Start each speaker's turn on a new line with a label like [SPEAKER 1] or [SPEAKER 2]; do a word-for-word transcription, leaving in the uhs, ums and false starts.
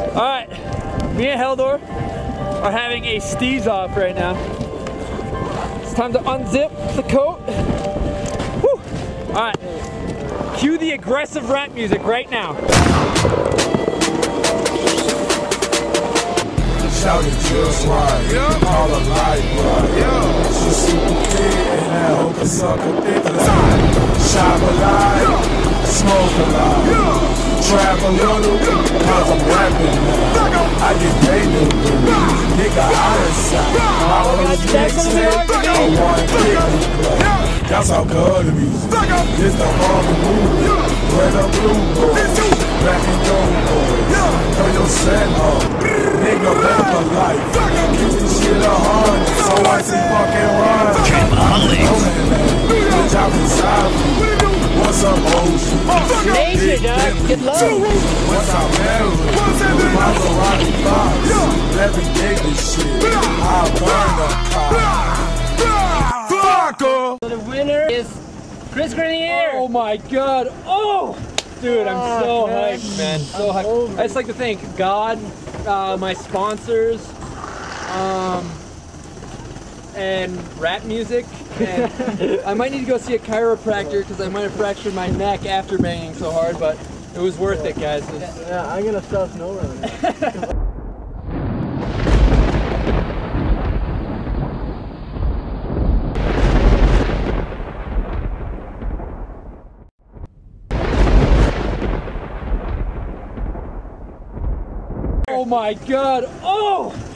[SPEAKER 1] Alright, me and Halldor are having a Steeze off right now. It's time to unzip the coat. Whew. Alright, cue the aggressive rap music right now.
[SPEAKER 2] Shouting just right, yeah. All a light right, yeah. She's super thick and that hope is sucker thick like. Shop a lot, yeah. Smoke a lot, yeah. Trap a little, yeah. Cause I'm rapping now. I get paid to win, nigga out of sight. I always mix it, I want to kick me play. That's how good the music, this the hard movie. Red up blue boys, back in your boys. Throw your set up, nigga back for life. Keep this shit a hundred, so I see fucking run. Come on, bitch, I'm inside me. What's up, ocean?
[SPEAKER 3] Nation, dog. Get low.
[SPEAKER 2] What's up, Mary? With my Ferrari box. Let me take this shit. I'll burn the car. Fucker!
[SPEAKER 3] So the winner is Chris Grenier.
[SPEAKER 1] Oh my god. Oh! Dude, I'm so hyped, man. So hyped. I just like to thank God, uh, my sponsors, um, and rap music. And I might need to go see a chiropractor because I might have fractured my neck after banging so hard, but it was worth it, guys. It was...
[SPEAKER 4] Yeah, I'm gonna start snowrunning.
[SPEAKER 1] Oh my god. Oh!